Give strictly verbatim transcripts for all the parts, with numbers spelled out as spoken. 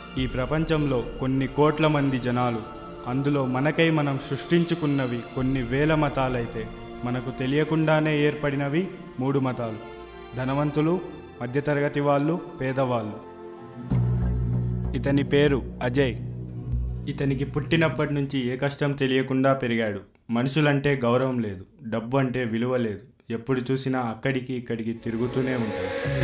ఈ ప్రపంచంలో కొన్ని కోట్ల మంది జనాలు, అందులో మనకై మనం సృష్టించుకున్నవి కొన్ని వేల మతాలైతే మనకు తెలియకుండానే ఏర్పడినవి మూడు మతాలు: ధనవంతులు, మధ్యతరగతి వాళ్ళు, పేదవాళ్ళు. ఇతని పేరు అజయ్. ఇతనికి పుట్టినప్పటి నుంచి ఏ కష్టం తెలియకుండా పెరిగాడు. మనుషులంటే గౌరవం లేదు, డబ్బు అంటే విలువ లేదు. ఎప్పుడు చూసినా అక్కడికి ఇక్కడికి తిరుగుతూనే ఉంటాడు.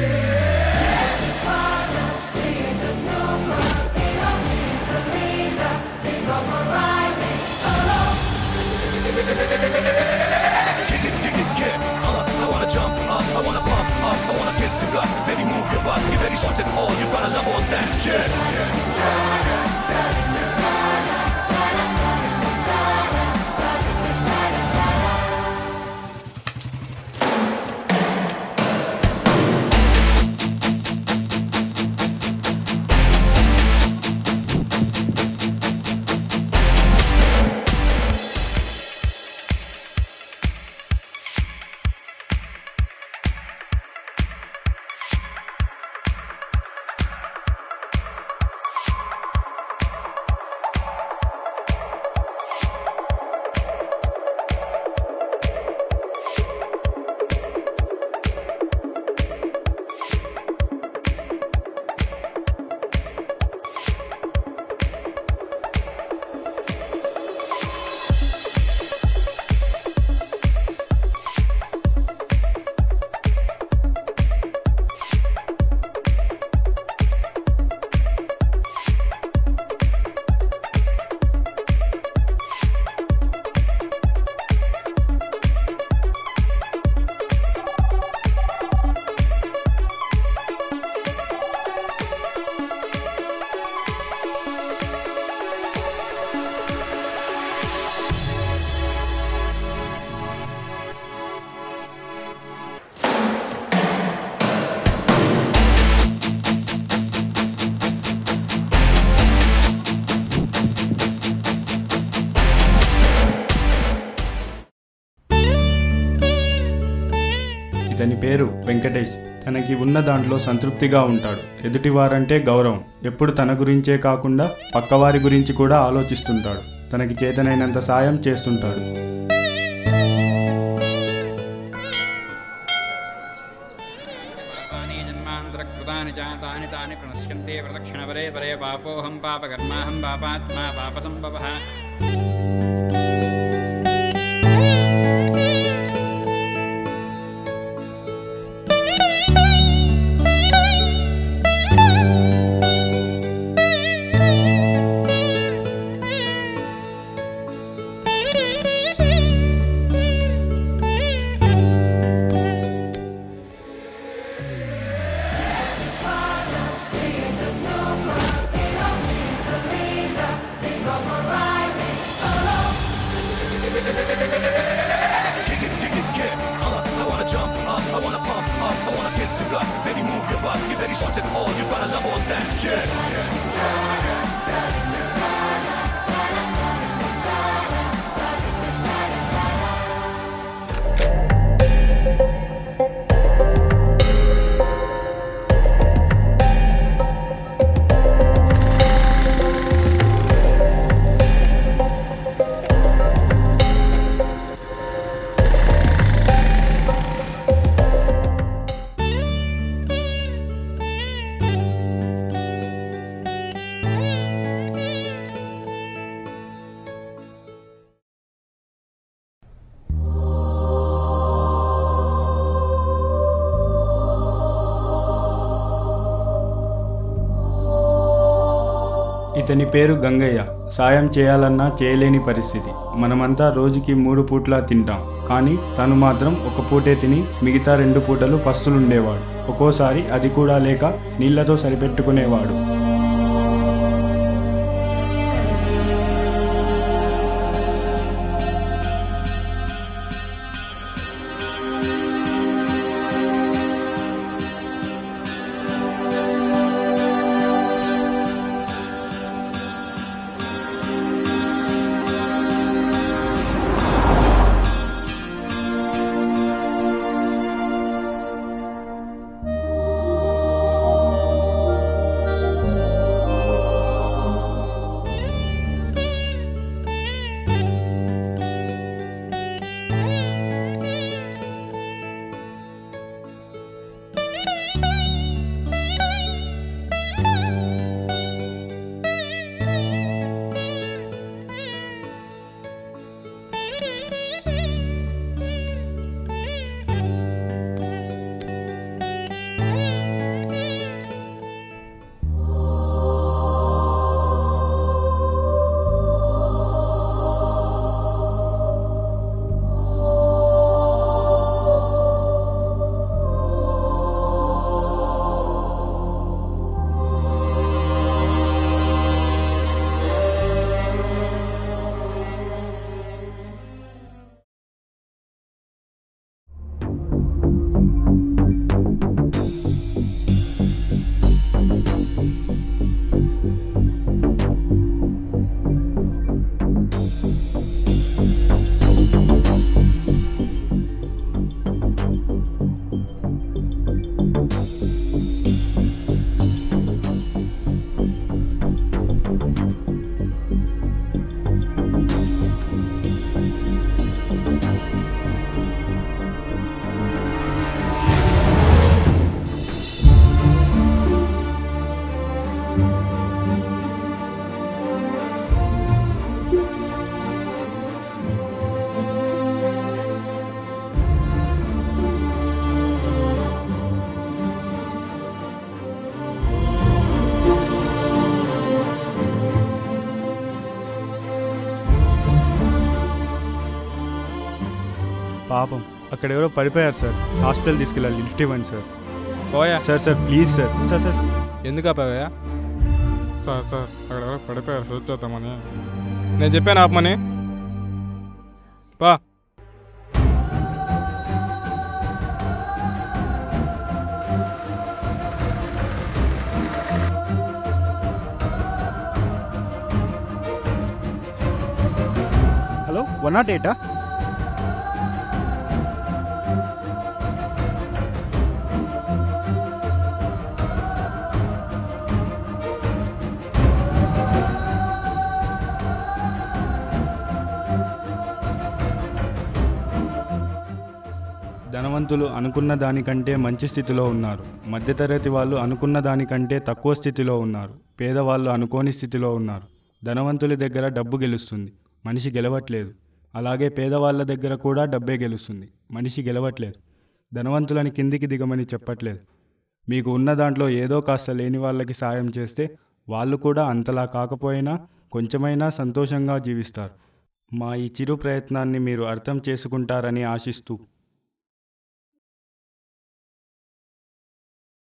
ఇతని పేరు వెంకటేష్. తనకి ఉన్న దాంట్లో సంతృప్తిగా ఉంటాడు. ఎదుటివారంటే గౌరవం. ఎప్పుడు తన గురించే కాకుండా పక్కవారి గురించి కూడా ఆలోచిస్తుంటాడు. తనకి చేతనైనంత సాయం చేస్తుంటాడు. ఇతని పేరు గంగయ్య. సాయం చేయాలన్నా చేయలేని పరిస్థితి. మనమంతా రోజుకి మూడు పూట్ల తింటాం, కానీ తను మాత్రం ఒక పూటే తిని మిగతా రెండు పూటలు పస్తులుండేవాడు. ఒక్కోసారి అది కూడా లేక నీళ్లతో సరిపెట్టుకునేవాడు. పాపం అక్కడ ఎవరో పడిపోయారు సార్. హాస్పిటల్ తీసుకెళ్ళాలి, లిఫ్ట్ ఇవ్వండి సార్. పోయా sir sir please sir. Sir sir ఎందుకు ఆపావయ్యా? సార్ సార్ అక్కడ ఎవరో పడిపోయారు, హెల్ప్ చేద్దామని. నేను చెప్పాను ఆపమని. పా హలో, వన్ నాట్ ఎయిటా? ధనవంతులు అనుకున్న దానికంటే మంచి స్థితిలో ఉన్నారు. మధ్యతరగతి వాళ్ళు అనుకున్న దానికంటే తక్కువ స్థితిలో ఉన్నారు. పేదవాళ్ళు అనుకోని స్థితిలో ఉన్నారు. ధనవంతుల దగ్గర డబ్బు గెలుస్తుంది, మనిషి గెలవట్లేదు. అలాగే పేదవాళ్ళ దగ్గర కూడా డబ్బే గెలుస్తుంది, మనిషి గెలవట్లేదు. ధనవంతులని కిందికి దిగమని చెప్పట్లేదు. మీకు ఉన్న దాంట్లో ఏదో కాస్త లేని వాళ్ళకి సాయం చేస్తే వాళ్ళు కూడా అంతలా కాకపోయినా కొంచెమైనా సంతోషంగా జీవిస్తారు. మా ఈ చిరు ప్రయత్నాన్ని మీరు అర్థం చేసుకుంటారని ఆశిస్తూ